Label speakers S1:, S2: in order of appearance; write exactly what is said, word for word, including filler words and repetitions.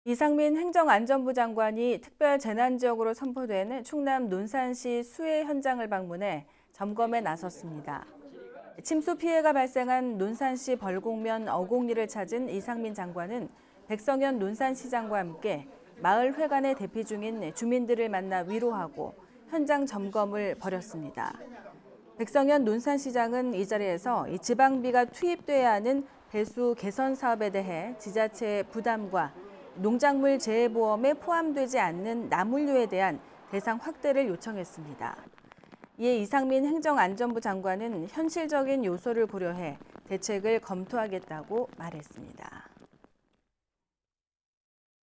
S1: 이상민 행정안전부 장관이 특별 재난지역으로 선포된 충남 논산시 수해 현장을 방문해 점검에 나섰습니다. 침수 피해가 발생한 논산시 벌곡면 어곡리를 찾은 이상민 장관은 백성현 논산시장과 함께 마을 회관에 대피 중인 주민들을 만나 위로하고 현장 점검을 벌였습니다. 백성현 논산시장은 이 자리에서 이 지방비가 투입돼야 하는 배수 개선 사업에 대해 지자체의 부담과 농작물 재해보험에 포함되지 않는 나물류에 대한 대상 확대를 요청했습니다. 이에 이상민 행정안전부 장관은 현실적인 요소를 고려해 대책을 검토하겠다고 말했습니다.